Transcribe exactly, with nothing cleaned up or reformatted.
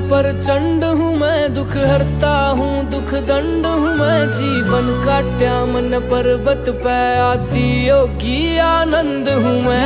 प्रचंड हूँ मैं, दुख हरता हूँ दुख दंड हूँ मैं। जीवन काट्या मन पर्वत पे, आदि योगी आनंद हूँ मैं।